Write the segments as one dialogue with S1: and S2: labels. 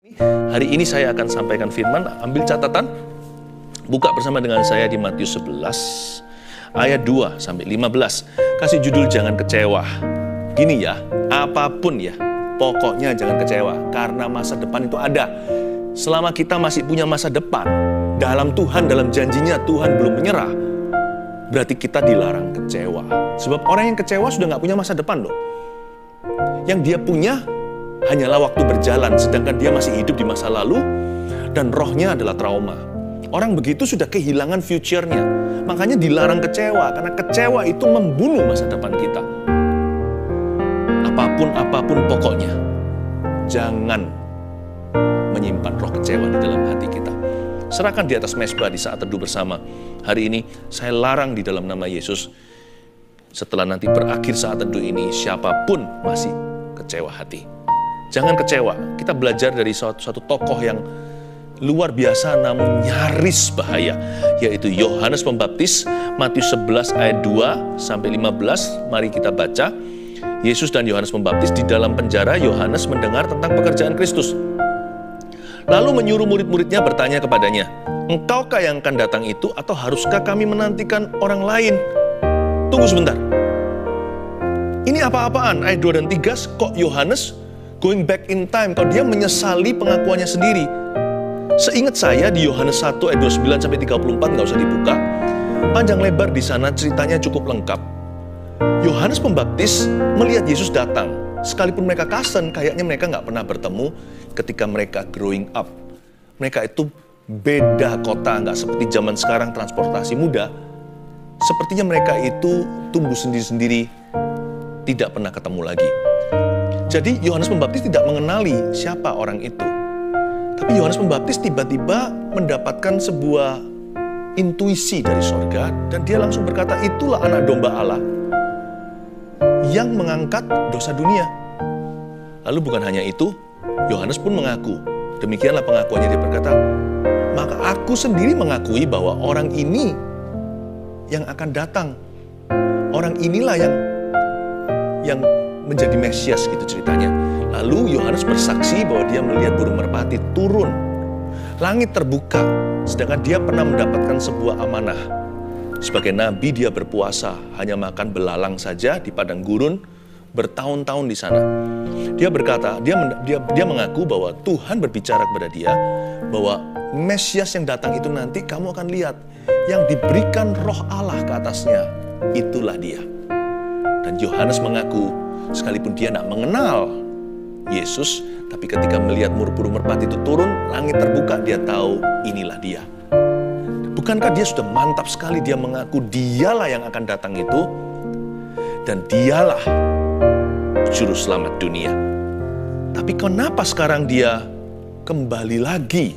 S1: Hari ini saya akan sampaikan firman, ambil catatan, buka bersama dengan saya di Matius 11, ayat 2 sampai 15. Kasih judul jangan kecewa. Gini ya, apapun ya, pokoknya jangan kecewa, karena masa depan itu ada. Selama kita masih punya masa depan, dalam Tuhan, dalam janjinya Tuhan belum menyerah, berarti kita dilarang kecewa. Sebab orang yang kecewa sudah gak punya masa depan loh. Yang dia punya hanyalah waktu berjalan, sedangkan dia masih hidup di masa lalu, dan rohnya adalah trauma. Orang begitu sudah kehilangan future-nya. Makanya dilarang kecewa, karena kecewa itu membunuh masa depan kita. Apapun pokoknya, jangan menyimpan roh kecewa di dalam hati kita. Serahkan di atas mezbah di saat teduh bersama. Hari ini, saya larang di dalam nama Yesus, setelah nanti berakhir saat teduh ini, siapapun masih kecewa hati. Jangan kecewa. Kita belajar dari suatu tokoh yang luar biasa namun nyaris bahaya, yaitu Yohanes Pembaptis. Matius 11 ayat 2 sampai 15. Mari kita baca. Yesus dan Yohanes Pembaptis di dalam penjara. Yohanes mendengar tentang pekerjaan Kristus, lalu menyuruh murid-muridnya bertanya kepadanya, "Engkaukah yang akan datang itu, atau haruskah kami menantikan orang lain?" Tunggu sebentar. Ini apa-apaan? Ayat 2 dan 3, kok Yohanes going back in time, kalau dia menyesali pengakuannya sendiri. Seingat saya di Yohanes 1 ayat 29 sampai 34, nggak usah dibuka. Panjang lebar di sana, ceritanya cukup lengkap. Yohanes Pembaptis melihat Yesus datang. Sekalipun mereka cousin, kayaknya mereka nggak pernah bertemu ketika mereka growing up. Mereka itu beda kota, nggak seperti zaman sekarang transportasi mudah. Sepertinya mereka itu tumbuh sendiri-sendiri, tidak pernah ketemu lagi. Jadi Yohanes Pembaptis tidak mengenali siapa orang itu. Tapi Yohanes Pembaptis tiba-tiba mendapatkan sebuah intuisi dari sorga, dan dia langsung berkata, itulah anak domba Allah yang mengangkat dosa dunia. Lalu bukan hanya itu, Yohanes pun mengaku. Demikianlah pengakuannya, dia berkata, maka aku sendiri mengakui bahwa orang ini yang akan datang. Orang inilah yang menjadi Mesias, gitu ceritanya. Lalu Yohanes bersaksi bahwa dia melihat burung merpati turun. Langit terbuka, sedangkan dia pernah mendapatkan sebuah amanah. Sebagai nabi dia berpuasa, hanya makan belalang saja di padang gurun, bertahun-tahun di sana. Dia berkata, dia mengaku bahwa Tuhan berbicara kepada dia, bahwa Mesias yang datang itu nanti kamu akan lihat, yang diberikan roh Allah ke atasnya, itulah dia. Dan Yohanes mengaku, sekalipun dia tidak mengenal Yesus, tapi ketika melihat burung merpati itu turun, langit terbuka, dia tahu inilah dia. Bukankah dia sudah mantap sekali, dia mengaku dialah yang akan datang itu, dan dialah juru selamat dunia. Tapi kenapa sekarang dia kembali lagi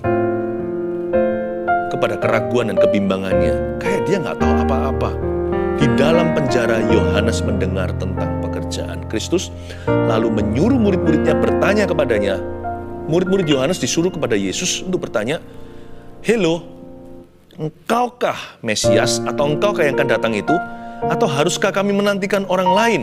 S1: kepada keraguan dan kebimbangannya? Kayak dia nggak tahu apa-apa. Di dalam penjara, Yohanes mendengar tentang pekerjaan Kristus, lalu menyuruh murid-muridnya bertanya kepadanya. Murid-murid Yohanes disuruh kepada Yesus untuk bertanya, "Hello, engkaukah Mesias, atau engkaukah yang akan datang itu, atau haruskah kami menantikan orang lain?"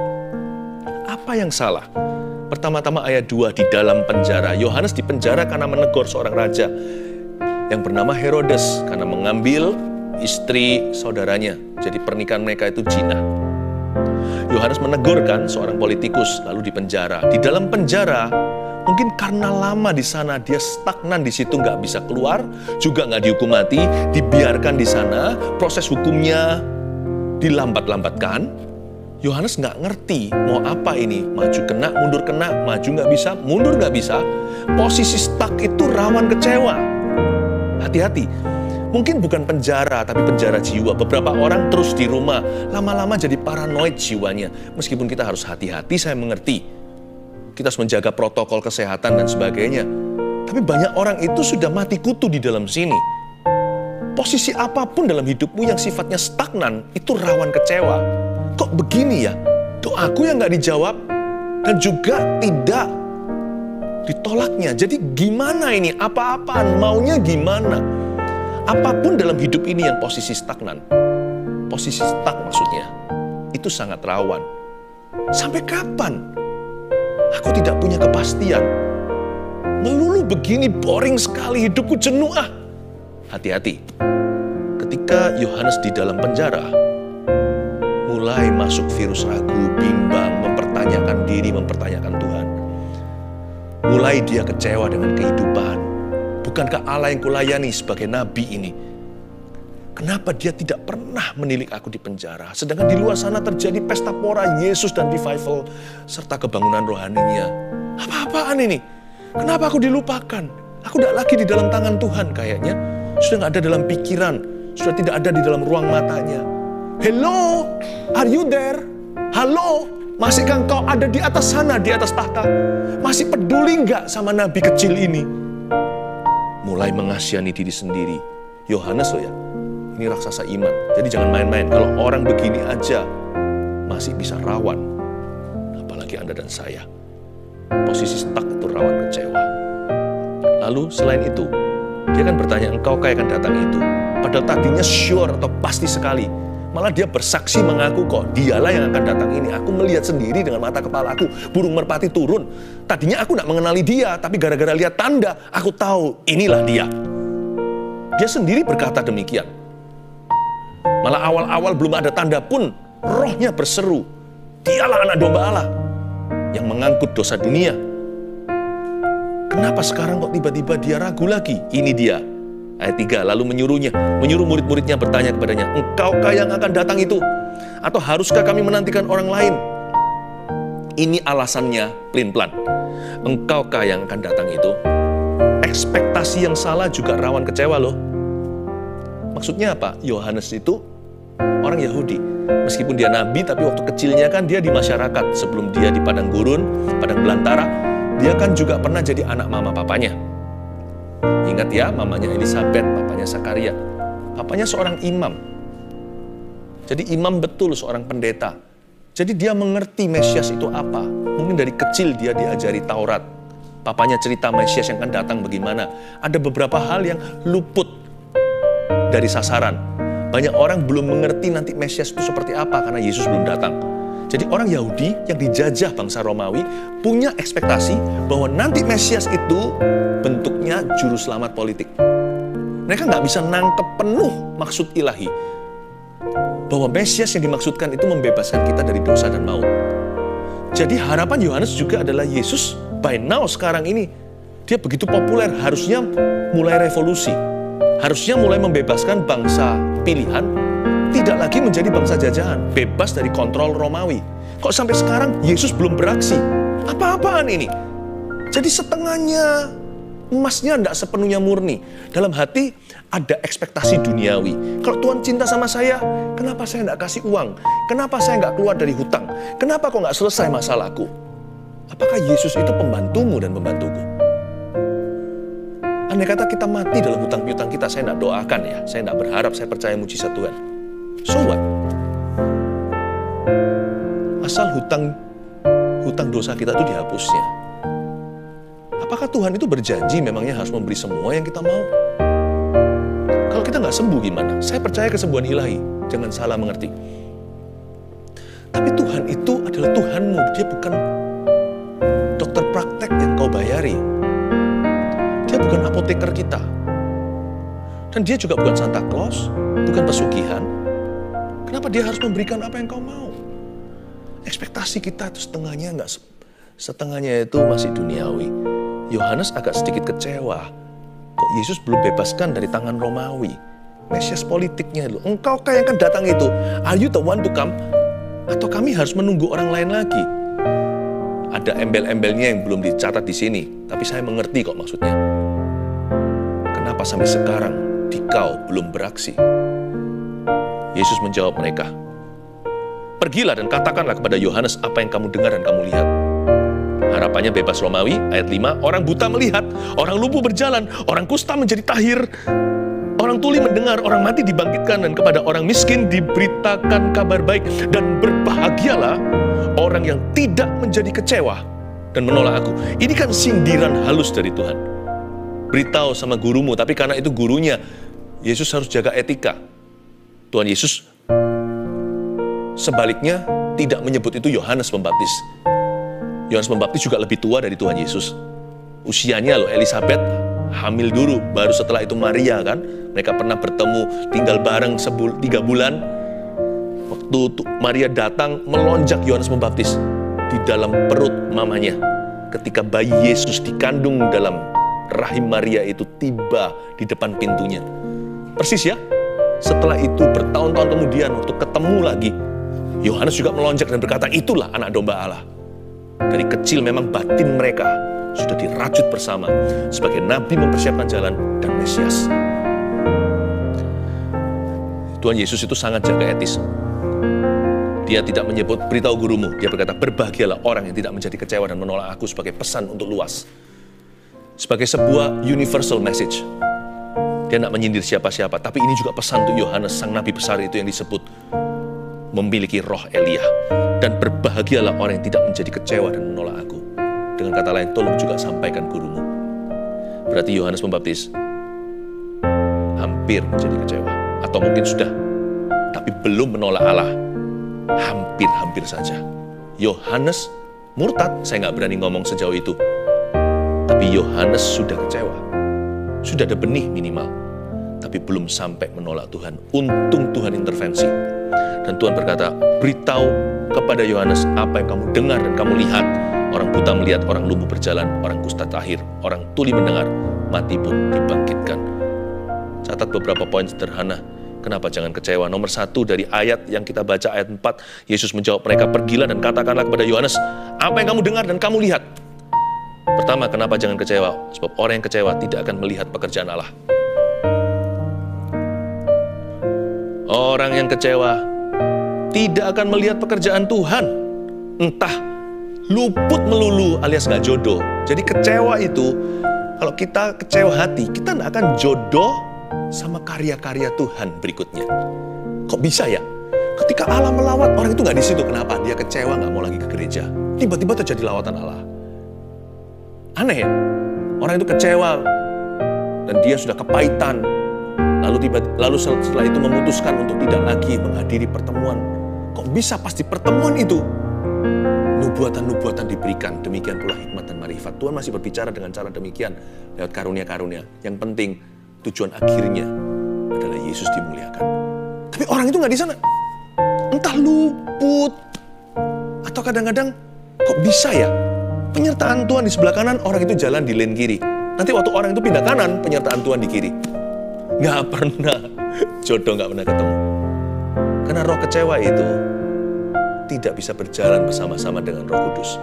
S1: Apa yang salah? Pertama-tama ayat 2, di dalam penjara. Yohanes dipenjara karena menegur seorang raja yang bernama Herodes, karena mengambil istri saudaranya. Jadi pernikahan mereka itu zina. Yohanes menegurkan seorang politikus, lalu dipenjara. Di dalam penjara, mungkin karena lama di sana, dia stagnan di situ, nggak bisa keluar, juga nggak dihukum mati, dibiarkan di sana, proses hukumnya dilambat-lambatkan. Yohanes nggak ngerti mau apa ini, maju kena, mundur kena, maju nggak bisa, mundur nggak bisa. Posisi stuck itu rawan kecewa. Hati-hati. Mungkin bukan penjara, tapi penjara jiwa. Beberapa orang terus di rumah, lama-lama jadi paranoid jiwanya. Meskipun kita harus hati-hati, saya mengerti. Kita harus menjaga protokol kesehatan dan sebagainya. Tapi banyak orang itu sudah mati kutu di dalam sini. Posisi apapun dalam hidupmu yang sifatnya stagnan, itu rawan kecewa. Kok begini ya? Doaku yang gak dijawab, dan juga tidak ditolaknya. Jadi gimana ini? Apa-apaan? Maunya gimana? Apapun dalam hidup ini yang posisi stagnan, posisi stuck maksudnya, itu sangat rawan. Sampai kapan? Aku tidak punya kepastian. Melulu begini, boring sekali, hidupku jenuh ah. Hati-hati. Ketika Yohanes di dalam penjara, mulai masuk virus ragu, bimbang, mempertanyakan diri, mempertanyakan Tuhan. Mulai dia kecewa dengan kehidupan. Bukankah Allah yang kulayani sebagai nabi ini? Kenapa dia tidak pernah menilik aku di penjara? Sedangkan di luar sana terjadi pesta pora Yesus dan revival, serta kebangunan rohaninya. Apa-apaan ini? Kenapa aku dilupakan? Aku tidak lagi di dalam tangan Tuhan kayaknya. Sudah tidak ada dalam pikiran. Sudah tidak ada di dalam ruang matanya. Hello, are you there? Halo, masihkah engkau ada di atas sana, di atas tahta? Masih peduli nggak sama nabi kecil ini? Mulai mengasihani diri sendiri. Yohanes loh ya, ini raksasa iman. Jadi jangan main-main. Kalau orang begini aja masih bisa rawan. Apalagi Anda dan saya. Posisi stuck itu rawan kecewa. Lalu selain itu, dia kan bertanya, engkau akan datang itu? Padahal tadinya sure atau pasti sekali. Malah dia bersaksi mengaku kok, dialah yang akan datang ini. Aku melihat sendiri dengan mata kepala aku, burung merpati turun. Tadinya aku tidak mengenali dia, tapi gara-gara lihat tanda, aku tahu inilah dia. Dia sendiri berkata demikian. Malah awal-awal belum ada tanda pun, rohnya berseru, dialah anak domba Allah yang mengangkut dosa dunia. Kenapa sekarang kok tiba-tiba dia ragu lagi? Ini dia. Ayat 3, lalu menyuruh murid-muridnya bertanya kepadanya, engkaukah yang akan datang itu? Atau haruskah kami menantikan orang lain? Ini alasannya pelin-pelan. Engkaukah yang akan datang itu? Ekspektasi yang salah juga rawan kecewa loh. Maksudnya apa? Yohanes itu orang Yahudi. Meskipun dia nabi, tapi waktu kecilnya kan dia di masyarakat. Sebelum dia di padang gurun, padang belantara, dia kan juga pernah jadi anak mama papanya. Ingat ya, mamanya Elisabeth, papanya Zakaria. Papanya seorang imam. Jadi imam betul, seorang pendeta. Jadi dia mengerti Mesias itu apa. Mungkin dari kecil dia diajari Taurat. Papanya cerita Mesias yang akan datang bagaimana. Ada beberapa hal yang luput dari sasaran. Banyak orang belum mengerti nanti Mesias itu seperti apa karena Yesus belum datang. Jadi orang Yahudi yang dijajah bangsa Romawi punya ekspektasi bahwa nanti Mesias itu bentuknya juru selamat politik. Mereka nggak bisa nangkep penuh maksud ilahi. Bahwa Mesias yang dimaksudkan itu membebaskan kita dari dosa dan maut. Jadi harapan Yohanes juga adalah Yesus by now sekarang ini. Dia begitu populer, harusnya mulai revolusi. Harusnya mulai membebaskan bangsa pilihan, tidak lagi menjadi bangsa jajahan, bebas dari kontrol Romawi. Kok sampai sekarang Yesus belum beraksi? Apa-apaan ini? Jadi setengahnya, emasnya tidak sepenuhnya murni. Dalam hati ada ekspektasi duniawi. Kalau Tuhan cinta sama saya, kenapa saya tidak kasih uang? Kenapa saya nggak keluar dari hutang? Kenapa kok nggak selesai masalahku? Apakah Yesus itu pembantumu dan pembantuku? Andai kata kita mati dalam hutang piutang kita, saya tidak doakan ya. Saya tidak berharap, saya percaya mujizat Tuhan. So what? Asal hutang dosa kita itu dihapusnya. Apakah Tuhan itu berjanji memangnya harus memberi semua yang kita mau? Kalau kita nggak sembuh gimana? Saya percaya kesembuhan ilahi. Jangan salah mengerti. Tapi Tuhan itu adalah Tuhanmu. Dia bukan dokter praktek yang kau bayari. Dia bukan apoteker kita. Dan dia juga bukan Santa Claus, bukan pesugihan. Kenapa dia harus memberikan apa yang kau mau? Ekspektasi kita itu setengahnya itu masih duniawi. Yohanes agak sedikit kecewa. Kok Yesus belum bebaskan dari tangan Romawi? Mesias politiknya loh. Engkaukah yang akan datang itu? Are you the one to come? Atau kami harus menunggu orang lain lagi? Ada embel-embelnya yang belum dicatat di sini, tapi saya mengerti kok maksudnya. Kenapa sampai sekarang dikau belum beraksi? Yesus menjawab mereka, pergilah dan katakanlah kepada Yohanes apa yang kamu dengar dan kamu lihat. Harapannya bebas Romawi, ayat 5, orang buta melihat, orang lumpuh berjalan, orang kusta menjadi tahir, orang tuli mendengar, orang mati dibangkitkan, dan kepada orang miskin diberitakan kabar baik. Dan berbahagialah orang yang tidak menjadi kecewa dan menolak aku. Ini kan sindiran halus dari Tuhan. Beritahu sama gurumu, tapi karena itu gurunya, Yesus harus jaga etika. Tuhan Yesus sebaliknya tidak menyebut itu Yohanes Pembaptis. Yohanes Pembaptis juga lebih tua dari Tuhan Yesus. usianya loh, Elizabeth hamil dulu, baru setelah itu Maria kan. Mereka pernah bertemu, tinggal bareng 3 bulan. Waktu Maria datang, melonjak Yohanes Pembaptis di dalam perut mamanya. Ketika bayi Yesus dikandung dalam rahim Maria itu tiba di depan pintunya. Persis ya, setelah itu bertahun-tahun kemudian waktu ketemu lagi, Yohanes juga melonjak dan berkata, itulah anak domba Allah. Dari kecil memang batin mereka sudah dirajut bersama sebagai nabi mempersiapkan jalan dan Mesias. Tuhan Yesus itu sangat jaga etis. Dia tidak menyebut beritahu gurumu. Dia berkata, berbahagialah orang yang tidak menjadi kecewa dan menolak aku sebagai pesan untuk luas. Sebagai sebuah universal message. Dia tidak menyindir siapa-siapa. Tapi ini juga pesan untuk Yohanes, sang nabi besar itu yang disebut memiliki roh Elia. Dan berbahagialah orang yang tidak menjadi kecewa dan menolak aku. Dengan kata lain, tolong juga sampaikan gurumu. Berarti Yohanes Pembaptis hampir menjadi kecewa. Atau mungkin sudah, tapi belum menolak Allah. Hampir-hampir saja. Yohanes murtad, saya nggak berani ngomong sejauh itu. Tapi Yohanes sudah kecewa. Sudah ada benih minimal. Tapi belum sampai menolak Tuhan. Untung Tuhan intervensi. Dan Tuhan berkata, beritahu kepada Yohanes apa yang kamu dengar dan kamu lihat. Orang buta melihat, orang lumpuh berjalan, orang kusta tahir, orang tuli mendengar, mati pun dibangkitkan. Catat beberapa poin sederhana. Kenapa jangan kecewa? Nomor 1 dari ayat yang kita baca, ayat 4, Yesus menjawab mereka, pergilah dan katakanlah kepada Yohanes, apa yang kamu dengar dan kamu lihat. Pertama, kenapa jangan kecewa? Sebab orang yang kecewa tidak akan melihat pekerjaan Allah. Orang yang kecewa tidak akan melihat pekerjaan Tuhan. Entah luput melulu alias gak jodoh. Jadi kecewa itu, kalau kita kecewa hati, kita tidak akan jodoh sama karya-karya Tuhan berikutnya. Kok bisa ya? Ketika Allah melawat, orang itu nggak di situ. Kenapa? Dia kecewa, nggak mau lagi ke gereja. Tiba-tiba terjadi lawatan Allah. Aneh ya? Orang itu kecewa dan dia sudah kepahitan. Lalu setelah itu memutuskan untuk tidak lagi menghadiri pertemuan. Kok bisa? Pasti pertemuan itu nubuatan-nubuatan diberikan. Demikian pula hikmat dan marifat. Tuhan masih berbicara dengan cara demikian lewat karunia-karunia. Yang penting tujuan akhirnya adalah Yesus dimuliakan. Tapi orang itu nggak di sana. Entah luput atau kadang-kadang kok bisa ya? Penyertaan Tuhan di sebelah kanan, orang itu jalan di lane kiri. Nanti waktu orang itu pindah kanan, penyertaan Tuhan di kiri. Nggak pernah jodoh, nggak pernah ketemu. Karena roh kecewa itu tidak bisa berjalan bersama-sama dengan Roh Kudus.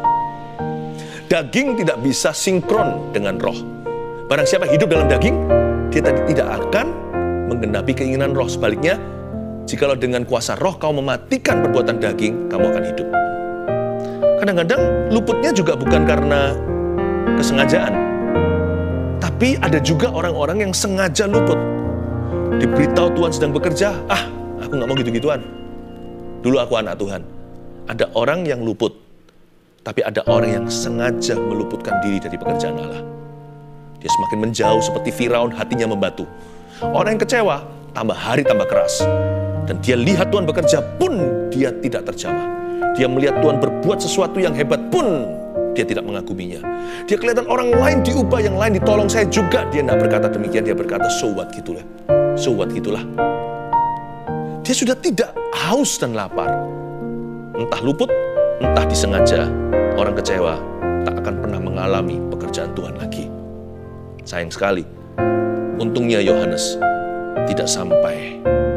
S1: Daging tidak bisa sinkron dengan roh. Barang siapa hidup dalam daging, dia tadi tidak akan menggenapi keinginan roh. Sebaliknya, jikalau dengan kuasa roh kau mematikan perbuatan daging, kamu akan hidup. Kadang-kadang luputnya juga bukan karena kesengajaan. Tapi ada juga orang-orang yang sengaja luput. Diberitahu Tuhan sedang bekerja, aku nggak mau gitu-gituan. Dulu aku anak Tuhan. Ada orang yang luput, tapi ada orang yang sengaja meluputkan diri dari pekerjaan Allah. Dia semakin menjauh seperti Firaun, hatinya membatu. Orang yang kecewa, tambah hari tambah keras. Dan dia lihat Tuhan bekerja pun dia tidak terjamah. Dia melihat Tuhan berbuat sesuatu yang hebat pun dia tidak mengaguminya. Dia kelihatan orang lain diubah, yang lain ditolong, saya juga. Dia tidak berkata demikian, dia berkata so what gitulah. So what gitulah. Dia sudah tidak haus dan lapar. Entah luput, entah disengaja, orang kecewa tak akan pernah mengalami pekerjaan Tuhan lagi. Sayang sekali, untungnya Yohanes tidak sampai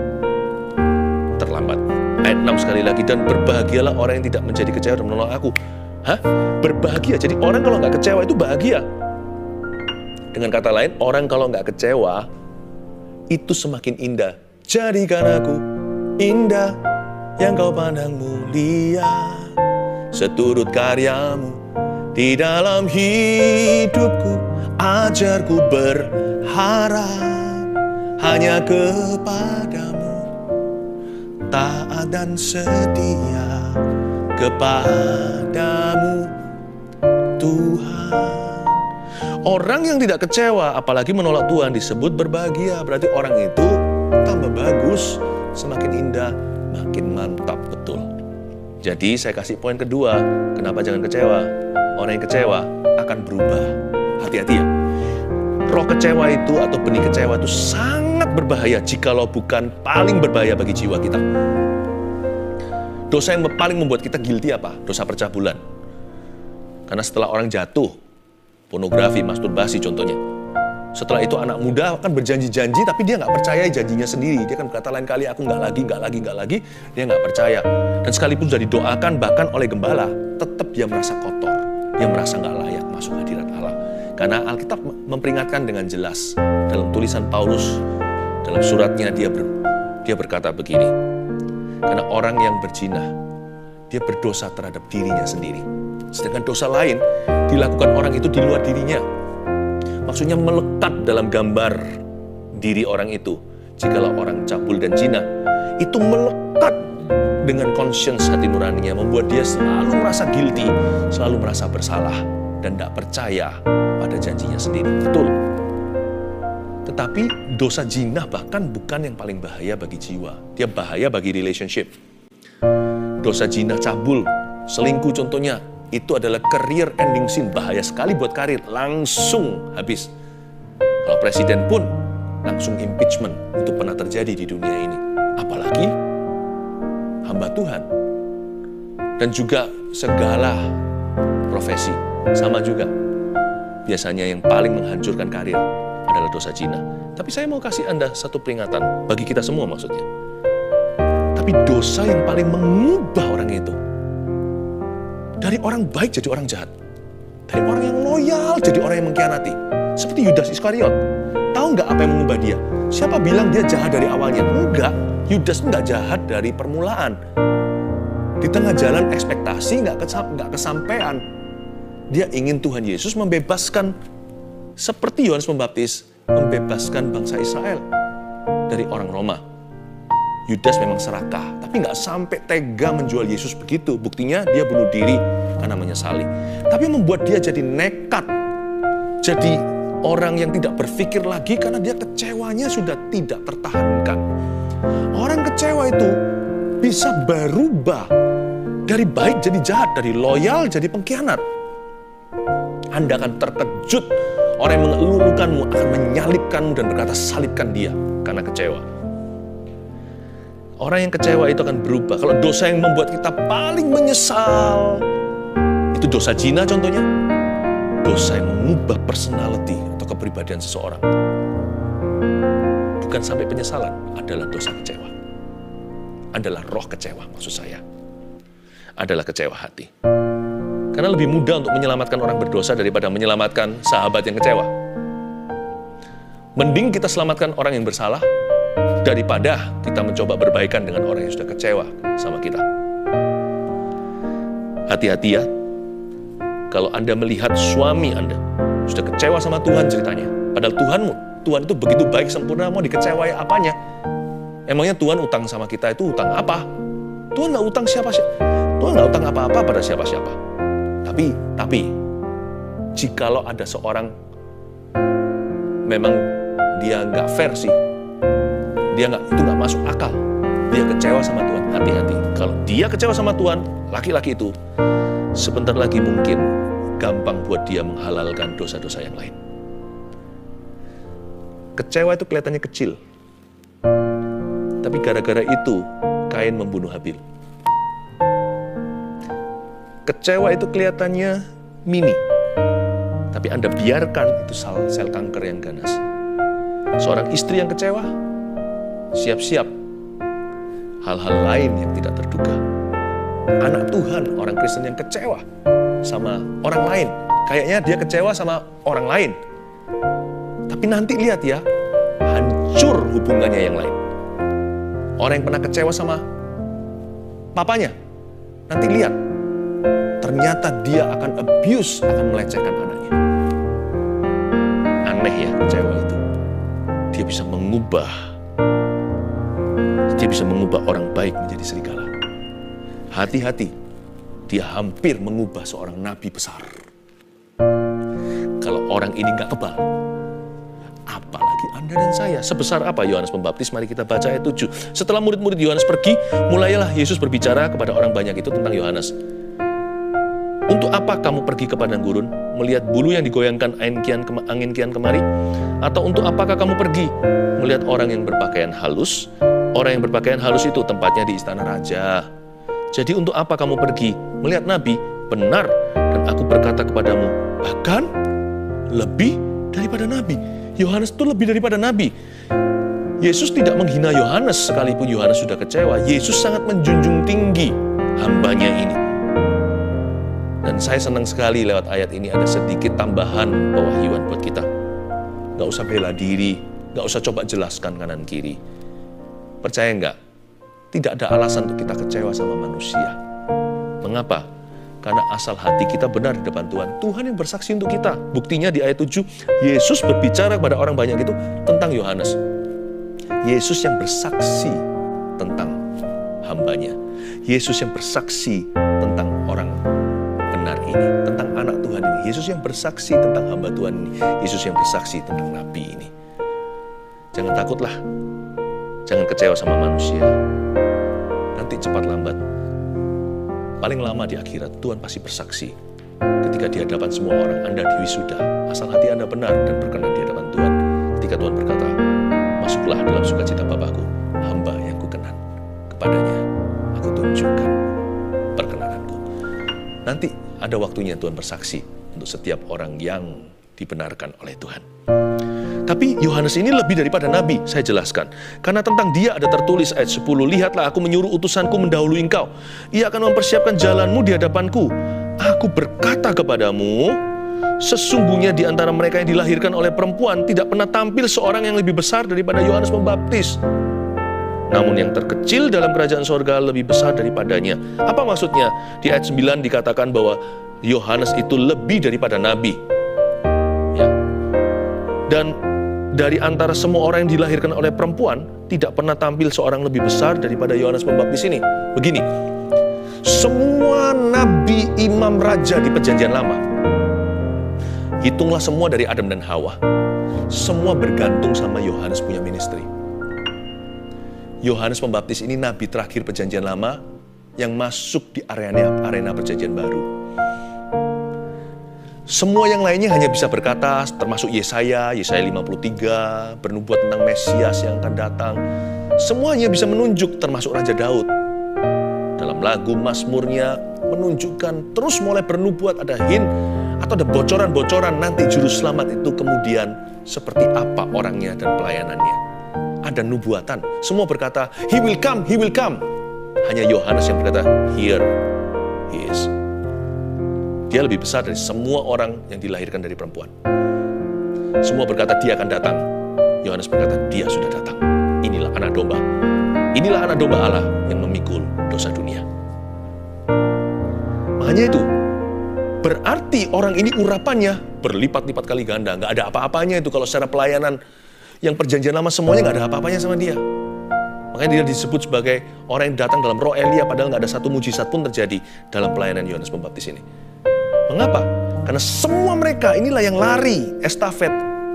S1: terlambat. Ayat 6 sekali lagi, dan berbahagialah orang yang tidak menjadi kecewa dan menolak aku. Berbahagia, jadi orang kalau nggak kecewa itu bahagia. Dengan kata lain, orang kalau nggak kecewa, itu semakin indah. Jadikan aku indah, yang kau pandang mulia, seturut karyamu di dalam hidupku. Ajarku berharap hanya kepadamu, taat dan setia kepadamu Tuhan. Orang yang tidak kecewa apalagi menolak Tuhan disebut berbahagia. Berarti orang itu tambah bagus, semakin indah, makin mantap betul. Jadi saya kasih poin kedua, kenapa jangan kecewa? Orang yang kecewa akan berubah, Hati-hati ya. Roh kecewa itu atau benih kecewa itu sangat berbahaya jikalau bukan paling berbahaya bagi jiwa kita. Dosa yang paling membuat kita guilty apa? Dosa percabulan. Karena setelah orang jatuh, pornografi, masturbasi contohnya. Setelah itu anak muda akan berjanji-janji tapi dia nggak percaya janjinya sendiri. Dia akan berkata lain kali, aku nggak lagi. Dia nggak percaya. Dan sekalipun sudah didoakan bahkan oleh gembala, tetap dia merasa kotor. Dia merasa nggak layak masuk hadirat Allah. Karena Alkitab memperingatkan dengan jelas dalam tulisan Paulus, dalam suratnya dia berkata begini, karena orang yang berzina, dia berdosa terhadap dirinya sendiri. Sedangkan dosa lain dilakukan orang itu di luar dirinya. Maksudnya melekat dalam gambar diri orang itu. Jikalau orang cabul dan zina, itu melekat dengan conscience hati nuraninya, membuat dia selalu merasa guilty, selalu merasa bersalah, dan tidak percaya pada janjinya sendiri. Betul. Tetapi dosa zina bahkan bukan yang paling bahaya bagi jiwa. Dia bahaya bagi relationship. Dosa zina, cabul, selingkuh contohnya, itu adalah career ending sin. Bahaya sekali buat karir. Langsung habis. Kalau presiden pun langsung impeachment. Itu pernah terjadi di dunia ini. Apalagi hamba Tuhan. Dan juga segala profesi. Sama juga. Biasanya yang paling menghancurkan karir adalah dosa zina. Tapi saya mau kasih Anda satu peringatan. Bagi kita semua maksudnya. Tapi dosa yang paling mengubah orang itu. Dari orang baik jadi orang jahat. Dari orang yang loyal jadi orang yang mengkhianati. Seperti Yudas Iskariot. Tahu nggak apa yang mengubah dia? Siapa bilang dia jahat dari awalnya? Enggak. Yudas nggak jahat dari permulaan. Di tengah jalan ekspektasi nggak kesampaian. Dia ingin Tuhan Yesus membebaskan, seperti Yohanes Pembaptis, membebaskan bangsa Israel dari orang Roma. Yudas memang serakah, tapi nggak sampai tega menjual Yesus begitu. Buktinya dia bunuh diri karena menyesali. Tapi membuat dia jadi nekat, jadi orang yang tidak berpikir lagi karena dia kecewanya sudah tidak tertahankan. Orang kecewa itu bisa berubah dari baik jadi jahat, dari loyal jadi pengkhianat. Anda akan terkejut, orang yang mengeluhkanmu akan menyalibkanmu dan berkata salibkan dia karena kecewa. Orang yang kecewa itu akan berubah. Kalau dosa yang membuat kita paling menyesal, itu dosa zina contohnya. Dosa yang mengubah personality atau kepribadian seseorang. Bukan sampai penyesalan, adalah dosa kecewa. Adalah roh kecewa maksud saya. Adalah kecewa hati. Karena lebih mudah untuk menyelamatkan orang berdosa daripada menyelamatkan sahabat yang kecewa. Mending kita selamatkan orang yang bersalah daripada kita mencoba berbaikan dengan orang yang sudah kecewa sama kita. Hati-hati ya, kalau Anda melihat suami Anda sudah kecewa sama Tuhan ceritanya. Padahal Tuhan itu begitu baik sempurna, mau dikecewai apanya? Emangnya Tuhan utang sama kita itu utang apa? Tuhan nggak utang Tuhan nggak utang apa-apa pada siapa-siapa. Tapi, jikalau ada seorang memang dia nggak fair sih, itu nggak masuk akal, dia kecewa sama Tuhan, hati-hati. Kalau dia kecewa sama Tuhan, laki-laki itu, sebentar lagi mungkin gampang buat dia menghalalkan dosa-dosa yang lain. Kecewa itu kelihatannya kecil, tapi gara-gara itu Kain membunuh Habil. Kecewa itu kelihatannya mini, tapi Anda biarkan itu sel kanker yang ganas. Seorang istri yang kecewa, siap-siap hal-hal lain yang tidak terduga. Anak Tuhan, orang Kristen yang kecewa sama orang lain, kayaknya dia kecewa sama orang lain. Tapi nanti lihat ya, hancur hubungannya yang lain. Orang yang pernah kecewa sama papanya, nanti lihat, ternyata dia akan abuse, akan melecehkan anaknya. Aneh ya kecewa itu. Dia bisa mengubah orang baik menjadi serigala. Hati-hati, dia hampir mengubah seorang nabi besar. Kalau orang ini nggak kebal, apalagi Anda dan saya. Sebesar apa Yohanes Pembaptis? Mari kita baca ayat 7. Setelah murid-murid Yohanes pergi, mulailah Yesus berbicara kepada orang banyak itu tentang Yohanes. Untuk apa kamu pergi ke padang gurun, melihat bulu yang digoyangkan angin kian kemari? Atau untuk apakah kamu pergi melihat orang yang berpakaian halus? Orang yang berpakaian halus itu tempatnya di istana raja. Jadi untuk apa kamu pergi melihat nabi? Benar, dan aku berkata kepadamu, bahkan lebih daripada nabi. Yohanes itu lebih daripada nabi. Yesus tidak menghina Yohanes sekalipun Yohanes sudah kecewa. Yesus sangat menjunjung tinggi hambanya ini. Dan saya senang sekali lewat ayat ini ada sedikit tambahan pewahyuan buat kita. Gak usah bela diri, gak usah coba jelaskan kanan kiri. Percaya nggak? Tidak ada alasan untuk kita kecewa sama manusia. Mengapa? Karena asal hati kita benar di depan Tuhan. Tuhan yang bersaksi untuk kita. Buktinya di ayat 7, Yesus berbicara kepada orang banyak itu tentang Yohanes. Yesus yang bersaksi tentang hambanya. Yesus yang bersaksi tentang orang benar ini, tentang anak Tuhan ini. Yesus yang bersaksi tentang hamba Tuhan ini. Yesus yang bersaksi tentang nabi ini. Jangan takutlah. Jangan kecewa sama manusia. Nanti cepat lambat, paling lama di akhirat, Tuhan pasti bersaksi. Ketika di hadapan semua orang, Anda diwisuda, asal hati Anda benar dan berkenan di hadapan Tuhan. Ketika Tuhan berkata, masuklah dalam sukacita Bapakku, hamba yang kukenan. Kepadanya, aku tunjukkan perkenananku. Nanti ada waktunya Tuhan bersaksi untuk setiap orang yang dibenarkan oleh Tuhan. Tapi Yohanes ini lebih daripada nabi, saya jelaskan. Karena tentang dia ada tertulis ayat 10, lihatlah aku menyuruh utusanku mendahului engkau. Ia akan mempersiapkan jalanmu di hadapanku. Aku berkata kepadamu, sesungguhnya di antara mereka yang dilahirkan oleh perempuan tidak pernah tampil seorang yang lebih besar daripada Yohanes Pembaptis. Namun yang terkecil dalam kerajaan sorga lebih besar daripadanya. Apa maksudnya? Di ayat 9 dikatakan bahwa Yohanes itu lebih daripada nabi. Ya. Dan dari antara semua orang yang dilahirkan oleh perempuan, tidak pernah tampil seorang lebih besar daripada Yohanes Pembaptis ini. Begini, semua nabi, imam, raja di perjanjian lama, hitunglah semua dari Adam dan Hawa, semua bergantung sama Yohanes punya ministry. Yohanes Pembaptis ini nabi terakhir perjanjian lama yang masuk di arena perjanjian baru. Semua yang lainnya hanya bisa berkata, termasuk Yesaya 53, bernubuat tentang Mesias yang akan datang. Semuanya bisa menunjuk, termasuk Raja Daud. Dalam lagu Mazmurnya menunjukkan, terus mulai bernubuat, ada hint, atau ada bocoran-bocoran nanti juru selamat itu kemudian seperti apa orangnya dan pelayanannya. Ada nubuatan, semua berkata, He will come, He will come. Hanya Yohanes yang berkata, Here He is. Dia lebih besar dari semua orang yang dilahirkan dari perempuan. Semua berkata dia akan datang. Yohanes berkata dia sudah datang. Inilah anak domba. Inilah anak domba Allah yang memikul dosa dunia. Makanya itu, berarti orang ini urapannya berlipat-lipat kali ganda. Nggak ada apa-apanya itu kalau secara pelayanan yang perjanjian lama semuanya nggak ada apa-apanya sama dia. Makanya dia disebut sebagai orang yang datang dalam roh Elia, padahal nggak ada satu mujizat pun terjadi dalam pelayanan Yohanes Pembaptis ini. Mengapa? Karena semua mereka inilah yang lari estafet.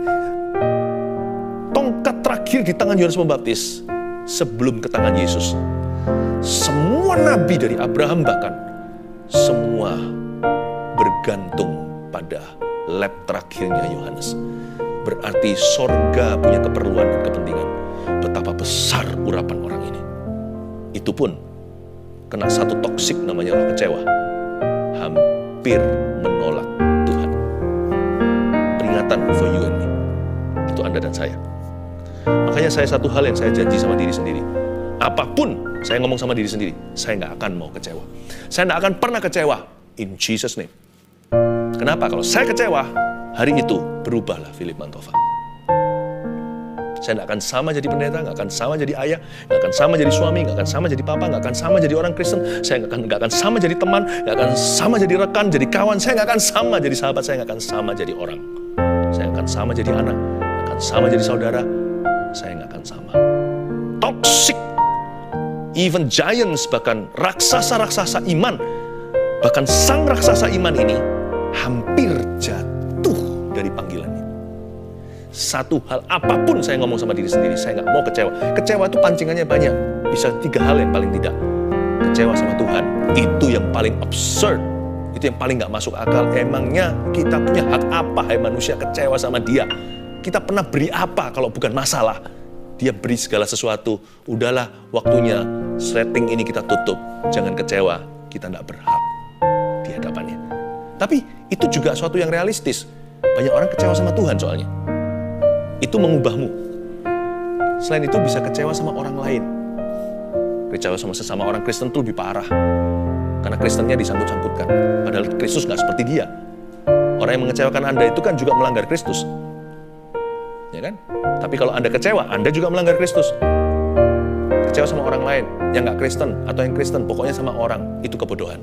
S1: Tongkat terakhir di tangan Yohanes Pembaptis sebelum ke tangan Yesus. Semua nabi dari Abraham bahkan, semua bergantung pada lap terakhirnya Yohanes. Berarti sorga punya keperluan dan kepentingan. Betapa besar urapan orang ini. Itu pun kena satu toksik namanya roh kecewa. Hampir menolak Tuhan. Peringatan for you and me. Itu Anda dan saya. Makanya saya satu hal yang saya janji sama diri sendiri. Apapun saya ngomong sama diri sendiri, saya nggak akan mau kecewa. Saya nggak akan pernah kecewa. In Jesus' name. Kenapa? Kalau saya kecewa, hari itu berubahlah Philip Mantova. Saya nggak akan sama jadi pendeta, nggak akan sama jadi ayah, nggak akan sama jadi suami, nggak akan sama jadi papa, nggak akan sama jadi orang Kristen. Saya nggak akan sama jadi teman, nggak akan sama jadi rekan, jadi kawan. Saya nggak akan sama jadi sahabat, saya nggak akan sama jadi orang. Saya nggak akan sama jadi anak, nggak akan sama jadi saudara. Saya nggak akan sama. Toxic, even giants, bahkan raksasa-raksasa iman, bahkan sang raksasa iman ini hampir jatuh dari panggilannya. Satu hal, apapun saya ngomong sama diri sendiri, saya nggak mau kecewa. Kecewa itu pancingannya banyak. Bisa 3 hal yang paling tidak. Kecewa sama Tuhan, itu yang paling absurd. Itu yang paling gak masuk akal. Emangnya kita punya hak apa, hai manusia, kecewa sama dia? Kita pernah beri apa kalau bukan masalah? Dia beri segala sesuatu. Udahlah, waktunya setting ini kita tutup. Jangan kecewa, kita gak berhak di hadapannya. Tapi itu juga suatu yang realistis. Banyak orang kecewa sama Tuhan soalnya. Itu mengubahmu. Selain itu bisa kecewa sama orang lain. Kecewa sama sesama orang Kristen itu lebih parah. Karena Kristennya disangkut-sangkutkan. Padahal Kristus gak seperti dia. Orang yang mengecewakan Anda itu kan juga melanggar Kristus. Ya kan? Tapi kalau Anda kecewa, Anda juga melanggar Kristus. Kecewa sama orang lain yang gak Kristen atau yang Kristen, pokoknya sama orang, itu kebodohan.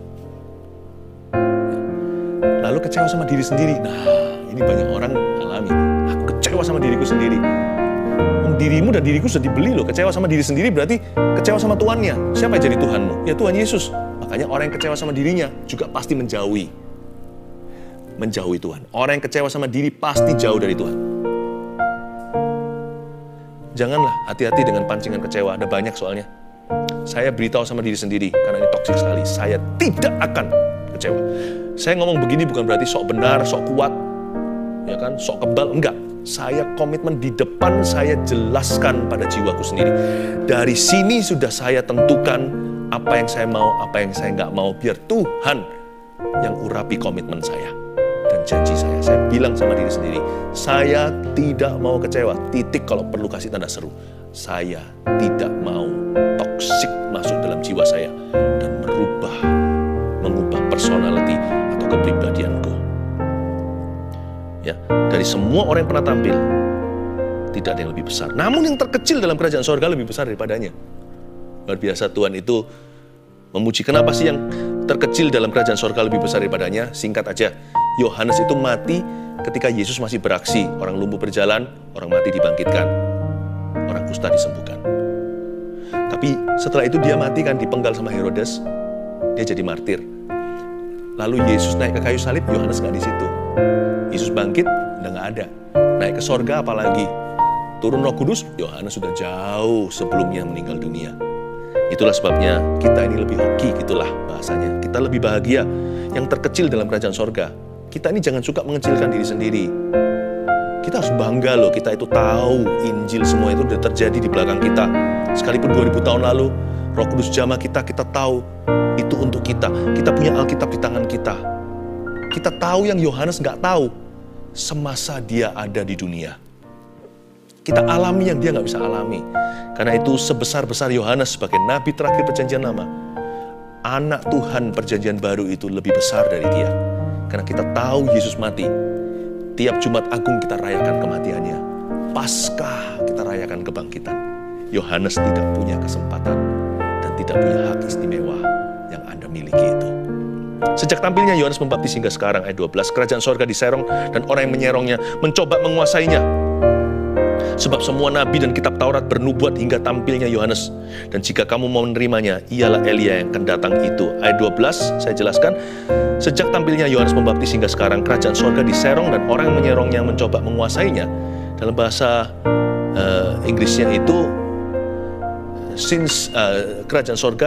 S1: Lalu kecewa sama diri sendiri. Nah, ini banyak orang alami. Aku kecewa sama diriku sendiri. Dirimu dan diriku sudah dibeli loh. Kecewa sama diri sendiri berarti kecewa sama Tuannya. Siapa yang jadi Tuhanmu? Ya Tuhan Yesus. Makanya orang yang kecewa sama dirinya juga pasti menjauhi Tuhan. Orang yang kecewa sama diri pasti jauh dari Tuhan. Janganlah hati-hati dengan pancingan kecewa. Ada banyak soalnya. Saya beritahu sama diri sendiri karena ini toksik sekali. Saya tidak akan kecewa. Saya ngomong begini bukan berarti sok benar, sok kuat, ya kan, sok kebal. Enggak. Saya komitmen di depan, saya jelaskan pada jiwaku sendiri. Dari sini sudah saya tentukan apa yang saya mau, apa yang saya nggak mau. Biar Tuhan yang urapi komitmen saya dan janji saya. Saya bilang sama diri sendiri, saya tidak mau kecewa. Titik kalau perlu kasih tanda seru. Saya tidak mau toksik masuk dalam jiwa saya dan mengubah personality atau kepribadianku. Ya, dari semua orang yang pernah tampil, tidak ada yang lebih besar. Namun yang terkecil dalam kerajaan sorga lebih besar daripadanya. Luar biasa Tuhan itu memuji. Kenapa sih yang terkecil dalam kerajaan sorga lebih besar daripadanya? Singkat aja, Yohanes itu mati ketika Yesus masih beraksi. Orang lumpuh berjalan, orang mati dibangkitkan, orang kusta disembuhkan. Tapi setelah itu dia mati kan, dipenggal sama Herodes, dia jadi martir. Lalu Yesus naik ke kayu salib, Yohanes nggak di situ. Yesus bangkit, udah nggak ada. Naik ke sorga apalagi. Turun Roh Kudus, Yohanes sudah jauh sebelumnya meninggal dunia. Itulah sebabnya kita ini lebih hoki, gitulah bahasanya. Kita lebih bahagia yang terkecil dalam kerajaan sorga. Kita ini jangan suka mengecilkan diri sendiri. Kita harus bangga loh, kita itu tahu Injil semua itu sudah terjadi di belakang kita. Sekalipun 2000 tahun lalu, Roh Kudus jamah kita tahu itu untuk kita. Kita punya Alkitab di tangan kita. Kita tahu yang Yohanes nggak tahu semasa dia ada di dunia. Kita alami yang dia nggak bisa alami. Karena itu sebesar-besar Yohanes sebagai nabi terakhir perjanjian lama, anak Tuhan perjanjian baru itu lebih besar dari dia. Karena kita tahu Yesus mati. Tiap Jumat Agung kita rayakan kematiannya. Paskah kita rayakan kebangkitan. Yohanes tidak punya kesempatan dan tidak punya hak istimewa yang Anda miliki itu. Sejak tampilnya Yohanes Pembaptis hingga sekarang, ayat 12, kerajaan sorga diserong dan orang yang menyerongnya mencoba menguasainya. Sebab semua nabi dan kitab Taurat bernubuat hingga tampilnya Yohanes. Dan jika kamu mau menerimanya, ialah Elia yang akan datang itu. Ayat 12, saya jelaskan. Sejak tampilnya Yohanes Pembaptis hingga sekarang, kerajaan sorga diserong dan orang yang menyerongnya mencoba menguasainya. Dalam bahasa Inggrisnya itu, kerajaan sorga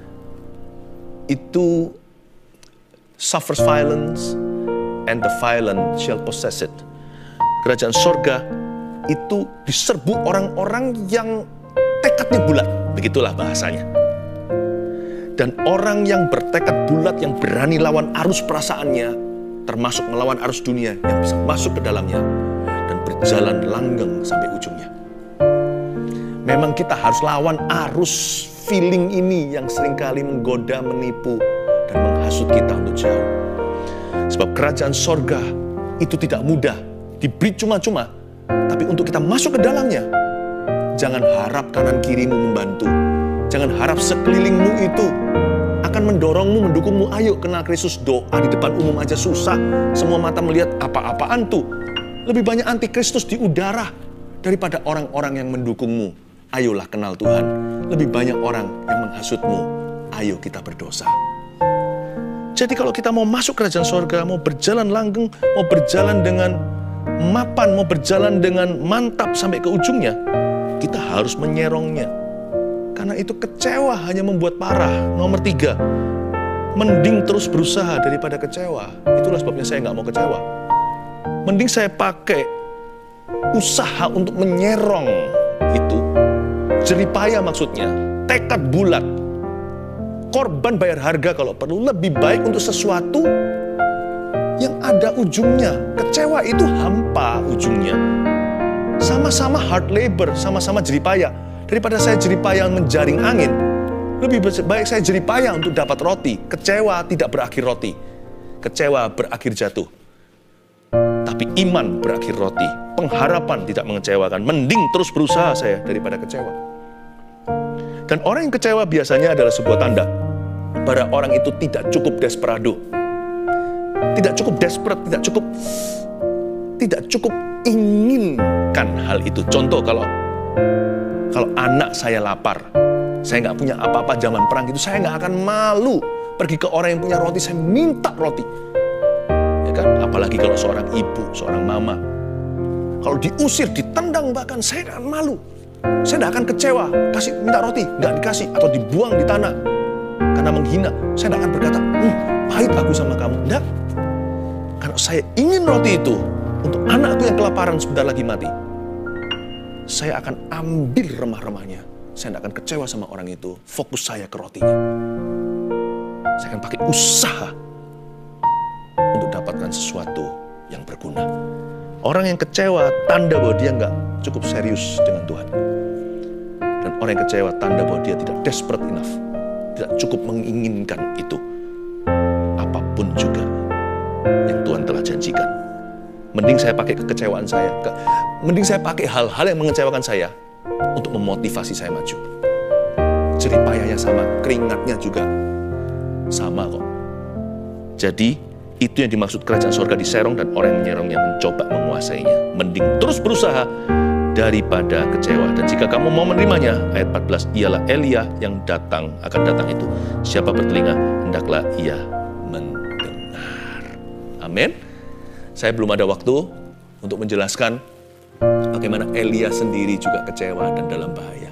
S1: itu suffers violence and the violent shall possess it. Kerajaan sorga itu diserbu orang-orang yang tekadnya bulat, begitulah bahasanya. Dan orang yang bertekad bulat, yang berani lawan arus perasaannya, termasuk melawan arus dunia, yang bisa masuk ke dalamnya dan berjalan langgeng sampai ujungnya. Memang kita harus lawan arus feeling ini yang seringkali menggoda, menipu, dan menghasut kita untuk jauh. Sebab kerajaan sorga itu tidak mudah, diberi cuma-cuma. Tapi untuk kita masuk ke dalamnya, jangan harap kanan kirimu membantu. Jangan harap sekelilingmu itu akan mendorongmu, mendukungmu. Ayo kenal Kristus, doa di depan umum aja susah. Semua mata melihat apa-apaan tuh. Lebih banyak antikristus di udara daripada orang-orang yang mendukungmu. Ayolah kenal Tuhan. Lebih banyak orang yang menghasutmu. Ayo kita berdosa. Jadi kalau kita mau masuk kerajaan sorga, mau berjalan langgeng, mau berjalan dengan mapan, mau berjalan dengan mantap sampai ke ujungnya, kita harus menyerongnya. Karena itu kecewa hanya membuat parah. Nomor 3, Mending terus berusaha daripada kecewa. Itulah sebabnya saya nggak mau kecewa. Mending saya pakai usaha untuk menyerong itu. Jeripaya maksudnya, tekad bulat. Korban bayar harga kalau perlu, lebih baik untuk sesuatu yang ada ujungnya. Kecewa itu hampa ujungnya. Sama-sama hard labor, sama-sama jeripaya. Daripada saya jeripaya menjaring angin, lebih baik saya jeripaya untuk dapat roti. Kecewa tidak berakhir roti. Kecewa berakhir jatuh. Tapi iman berakhir roti. Pengharapan tidak mengecewakan. Mending terus berusaha saya daripada kecewa. Dan orang yang kecewa biasanya adalah sebuah tanda bahwa orang itu tidak cukup desperado. Tidak cukup desperate, tidak cukup inginkan hal itu. Contoh, kalau anak saya lapar, saya nggak punya apa-apa zaman perang itu, saya nggak akan malu pergi ke orang yang punya roti, saya minta roti. Ya kan? Apalagi kalau seorang ibu, seorang mama, kalau diusir, ditendang bahkan, saya nggak akan malu. Saya nggak akan kecewa, minta roti, nggak dikasih, atau dibuang di tanah karena menghina. Saya nggak akan berkata, pahit aku sama kamu. Nggak. Kalau saya ingin roti itu untuk anakku yang kelaparan sebentar lagi mati, saya akan ambil remah-remahnya. Saya tidak akan kecewa sama orang itu. Fokus saya ke rotinya. Saya akan pakai usaha untuk dapatkan sesuatu yang berguna. Orang yang kecewa, tanda bahwa dia nggak cukup serius dengan Tuhan. Dan orang yang kecewa, tanda bahwa dia tidak desperate enough. Tidak cukup menginginkan itu. Apapun juga yang Tuhan telah janjikan. Mending saya pakai kekecewaan saya. Mending saya pakai hal-hal yang mengecewakan saya untuk memotivasi saya maju. Jeripayanya sama, keringatnya juga sama kok. Jadi, itu yang dimaksud kerajaan surga diserong dan orang yang menyerongnya mencoba menguasainya. Mending terus berusaha daripada kecewa. Dan jika kamu mau menerimanya, ayat 14, ialah Elia yang akan datang itu. Siapa bertelinga, hendaklah ia mendengar. Amin. Saya belum ada waktu untuk menjelaskan bagaimana Elia sendiri juga kecewa dan dalam bahaya.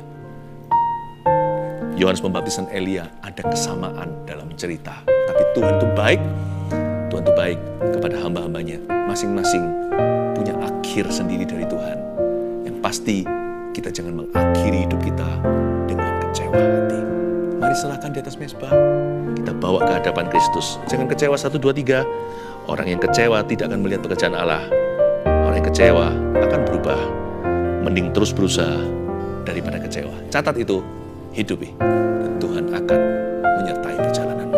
S1: Yohanes Pembaptis dan Elia ada kesamaan dalam cerita. Tapi Tuhan itu baik. Tuhan itu baik kepada hamba-hambanya. Masing-masing punya akhir sendiri dari Tuhan. Yang pasti kita jangan mengakhiri hidup kita dengan kecewa hati. Mari serahkan di atas mezbah. Kita bawa ke hadapan Kristus. Jangan kecewa 1, 2, 3. Orang yang kecewa tidak akan melihat pekerjaan Allah. Orang yang kecewa akan berubah. Mending terus berusaha daripada kecewa. Catat itu, hidupi. Dan Tuhan akan menyertai perjalanan.